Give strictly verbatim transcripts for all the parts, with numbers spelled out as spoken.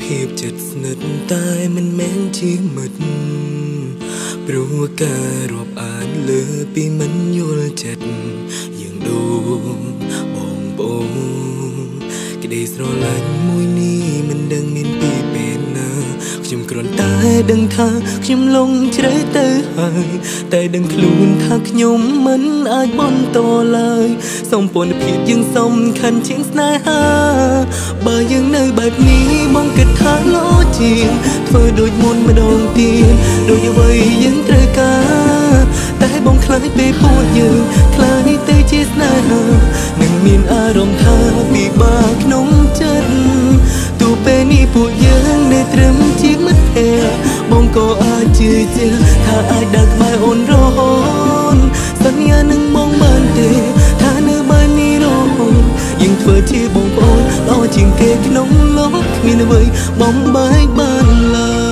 ភាពចិត្តស្និទ្ធតែមិនមែនជាមិត្តព្រោះការរាប់អានលើពីមិនយល់ចិត្តយើងដូចបងប្អូនក្តីស្រឡាញ់មួយនេះមិនដឹងមានពីពេលណាខ្ញុំគ្រាន់តែដឹងថាខ្ញុំលងជ្រៅទៅហើយតែដឹងខ្លួនថាខ្ញុំមិនអាចបន្តឡើយសម្ព័ន្ធភាពយើងសំខាន់ជាងស្នេហាបើយើងនៅបែបនេះបងគិតថាលោជាងធ្វើដូចមុនម្ដងទៀតដូចអ្វីយើងត្រូវការតែបងខ្លាចពេលពួកយើងខ្លាចទៅជាស្នេហានឹងមានអារម្មណ៍ថាពិបាកក្នុងចិត្តទោះពេលនេះពួកយើងនៅត្រឹមជាមិត្តភក្តិបងក៏អាចជឿជាក់ថាអាចដើរក្បែរអូនរហូតសន្យានឹងបងបានទេថានៅបែបនេះរហូតយើងធ្វើជាបងប្អូនល្អជាងគេក្នុងលោកគ្មានអ្វីបំបែកបានឡើយ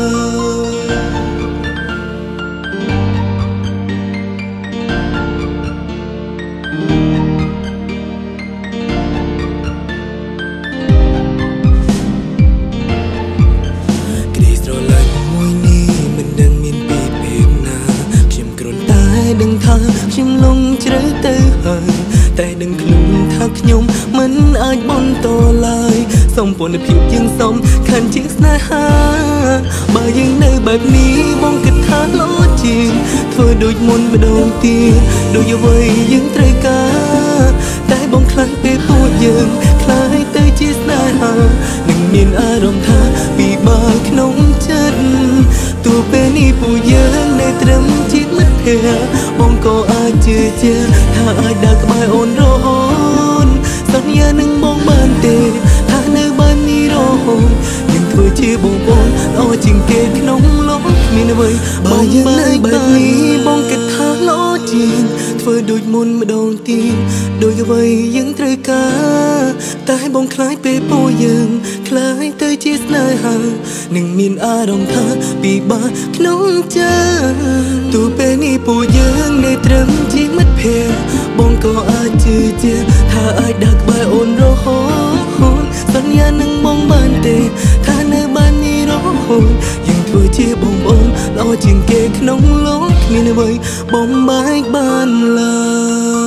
ដឹងថាខ្ញុំលងជ្រៅទៅហើយតែដឹងខ្លួនថាខ្ញុំមិនអាចបន្តឡើយសម្ព័ន្ធភាពយើងសំខាន់ជាងស្នេហាបើយើងនៅបែបនេះបងគិតថាលោជាងធ្វើដូចមុនម្ដងទៀតដូចអ្វីយើងត្រូវការតែបងខ្លាចពេលពួកយើងខ្លាចទៅជាស្នេហានឹងមានអារម្មណ៍ថាពិបាកក្នុងចិត្តទោះពេលនេះពួកយើងនៅត្រឹមជាមិត្តភក្តិបងក៏អាចជឿជាក់ថាអាចដើរក្បែរអូនរហូតសន្យានឹងបងបានទេថានៅបែបនេះរហូតយើងធ្វើជាបងប្អូនល្អជាងគេក្នុងលោកគ្មានអ្វីបើយើងនៅបែបនេះបងគិតថាល្អជាងធ្វើដូចមុនម្ដងទៀតដូចអ្វីយើងត្រូវការតែបងខ្លាចពេលពួកយើងខ្លាចទៅជាស្នេហានឹងមានអារម្មណ៍ថាពិបាកក្នុងចិត្តទោះពេលនេះពួកយើងនៅត្រឹមជាមិត្តភក្តិបងក៏អាចជឿជាក់ថាអាចដើរក្បែរអូនរហូតសន្យានឹងបងបានទេថានៅបាននេះរហូតយើងធ្វើជាបងប្អូនល្អជាងគេក្នុងលោកគ្មានអ្វីបំបែកបានឡើយ